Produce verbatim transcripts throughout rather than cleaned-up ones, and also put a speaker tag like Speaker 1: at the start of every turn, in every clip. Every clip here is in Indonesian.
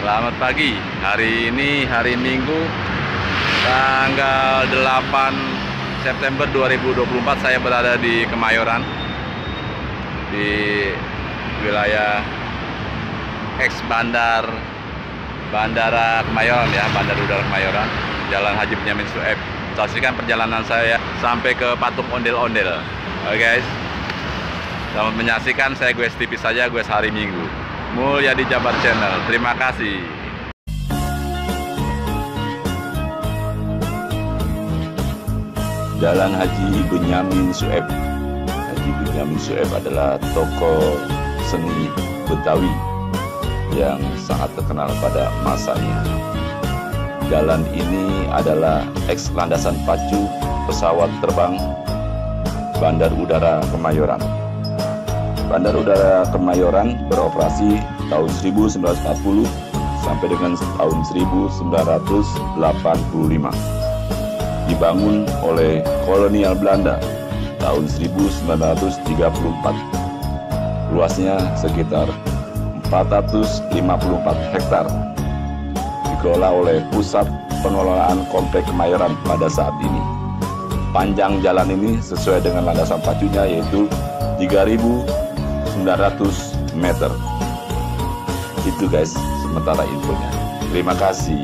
Speaker 1: Selamat pagi. Hari ini hari Minggu tanggal delapan September dua ribu dua puluh empat. Saya berada di Kemayoran, di wilayah ex bandar Bandara Kemayoran ya, Bandar Udara Kemayoran, Jalan Haji Benyamin Sueb. Saksikan perjalanan saya sampai ke patung ondel-ondel. Oke guys, selamat menyaksikan. Saya gue tipis saja, gue hari Minggu. Mulia di Jabar Channel. Terima kasih.
Speaker 2: Jalan Haji Benyamin Sueb. Haji Benyamin Sueb adalah tokoh seni Betawi yang sangat terkenal pada masanya. Jalan ini adalah eks landasan pacu pesawat terbang Bandar Udara Kemayoran. Bandar Udara Kemayoran beroperasi tahun seribu sembilan ratus empat puluh sampai dengan tahun seribu sembilan ratus delapan puluh lima. Dibangun oleh kolonial Belanda tahun seribu sembilan ratus tiga puluh empat. Luasnya sekitar empat ratus lima puluh empat hektar. Dikelola oleh Pusat Pengelolaan Komplek Kemayoran pada saat ini. Panjang jalan ini sesuai dengan landasan pacunya yaitu tiga ribu sembilan ratus meter. Itu guys sementara infonya. Terima kasih.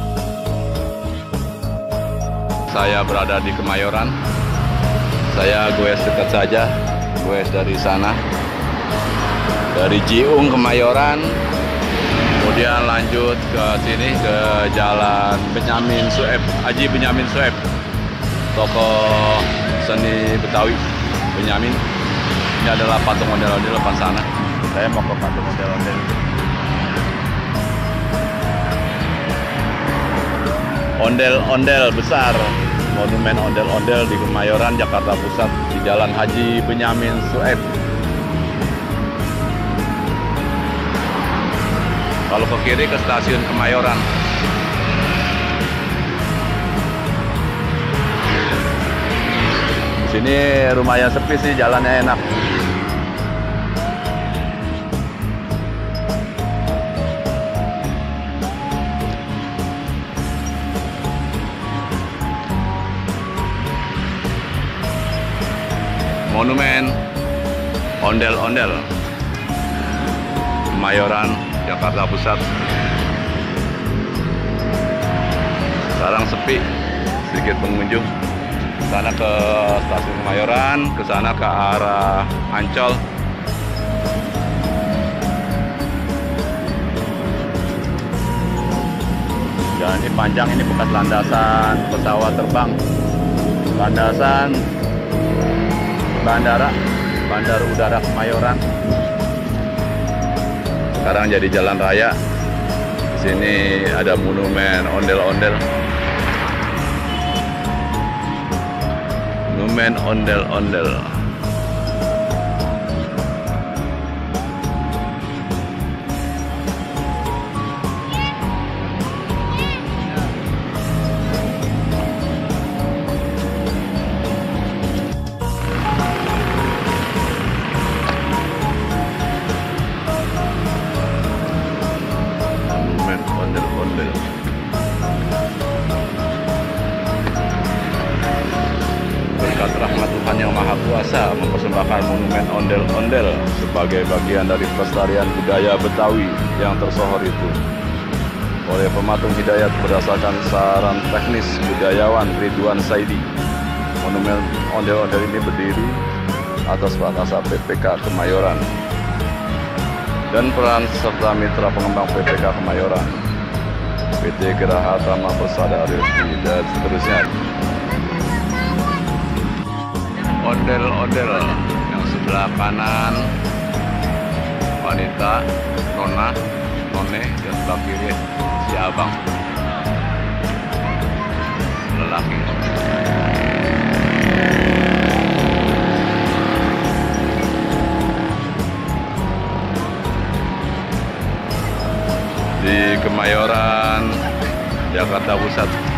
Speaker 1: Saya berada di Kemayoran. Saya goes dekat saja, goes dari sana, dari Jiung Kemayoran, kemudian lanjut ke sini ke Jalan Benyamin Sueb, Haji Benyamin Sueb, tokoh seni Betawi Benyamin. Ini adalah patung ondel-ondel depan sana. Saya mau ke patung ondel-ondel. Ondel-ondel besar, monumen ondel-ondel di Kemayoran, Jakarta Pusat, di Jalan Haji Benyamin Sueb. Kalau ke kiri ke stasiun Kemayoran. Di sini lumayan sepi sih, jalannya enak. Monumen ondel-ondel Kemayoran, Jakarta Pusat. Sekarang sepi, sedikit pengunjung. Sana ke stasiun Kemayoran, ke sana ke arah Ancol. Jalan ini panjang, ini bekas landasan pesawat terbang, landasan bandara Bandar Udara Kemayoran. Sekarang jadi jalan raya. Di sini ada monumen ondel-ondel. Monumen ondel-ondel. Berkat rahmat Tuhan Yang Maha Kuasa mempersembahkan monumen ondel-ondel sebagai bagian dari pelestarian budaya Betawi yang tersohor itu oleh pematung hidayat berdasarkan saran teknis budayawan Ridwan Saidi. Monumen ondel-ondel ini berdiri atas prakarsa P P K Kemayoran dan peran serta mitra pengembang P P K Kemayoran, P T Geraha Tama Persada Realty, dan seterusnya. Ondel-ondel yang sebelah kanan wanita, nona, none, dan sebelah kiri si abang lelaki. Di Kemayoran, Jakarta Pusat.